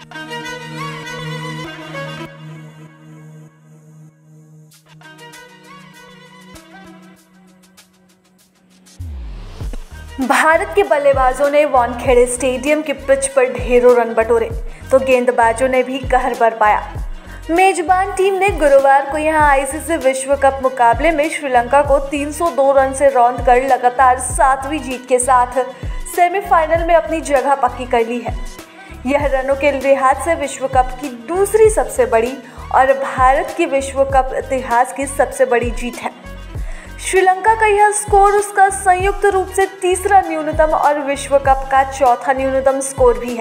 भारत के बल्लेबाजों ने वानखेड़े स्टेडियम की पिच पर ढेरों रन बटोरे तो गेंदबाजों ने भी कहर बरपाया। मेजबान टीम ने गुरुवार को यहां आईसीसी विश्व कप मुकाबले में श्रीलंका को 302 रन से रौंद कर लगातार 7वीं जीत के साथ सेमीफाइनल में अपनी जगह पक्की कर ली है। यह रनों के लिहाज से विश्व कप की दूसरी सबसे बड़ी और भारत की विश्व कप इतिहास की सबसे बड़ी जीत है। श्रीलंका का यह स्कोर उसका संयुक्त रूप से तीसरा न्यूनतम और विश्व कप का चौथा न्यूनतम स्कोर भी है।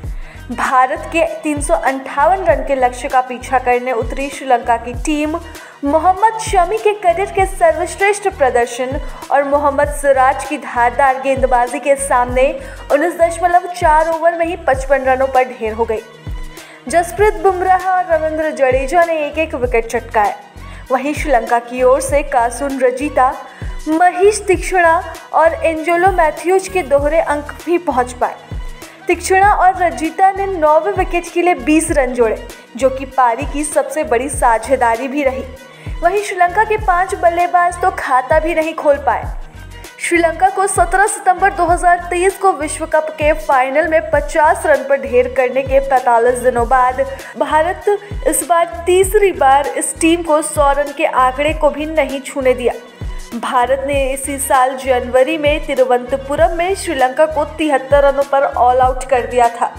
भारत के 358 रन के लक्ष्य का पीछा करने उतरी श्रीलंका की टीम मोहम्मद शमी के करियर के सर्वश्रेष्ठ प्रदर्शन और मोहम्मद सिराज की धारदार गेंदबाजी के सामने 19.4 ओवर में ही 55 रनों पर ढेर हो गई। जसप्रीत बुमराह और रविंद्र जडेजा ने एक एक विकेट चटकाए। वहीं श्रीलंका की ओर से कासुन रजीता, महेश तीक्ष्णा और एंजेलो मैथ्यूज के दोहरे अंक भी पहुंच पाए। तीक्ष्णा और रजीता ने 9वें विकेट के लिए 20 रन जोड़े, जो कि पारी की सबसे बड़ी साझेदारी भी रही। वहीं श्रीलंका के 5 बल्लेबाज तो खाता भी नहीं खोल पाए। श्रीलंका को 17 सितंबर 2023 को विश्व कप के फाइनल में 50 रन पर ढेर करने के 45 दिनों बाद भारत इस बार तीसरी बार इस टीम को 100 रन के आंकड़े को भी नहीं छूने दिया। भारत ने इसी साल जनवरी में तिरुवनंतपुरम में श्रीलंका को 73 रनों पर ऑल आउट कर दिया था।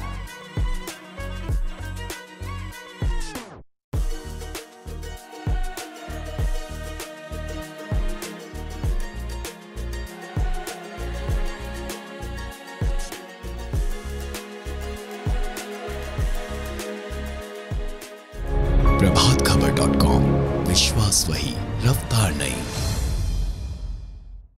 प्रभातखबर.com, विश्वास वही, रफ्तार नहीं।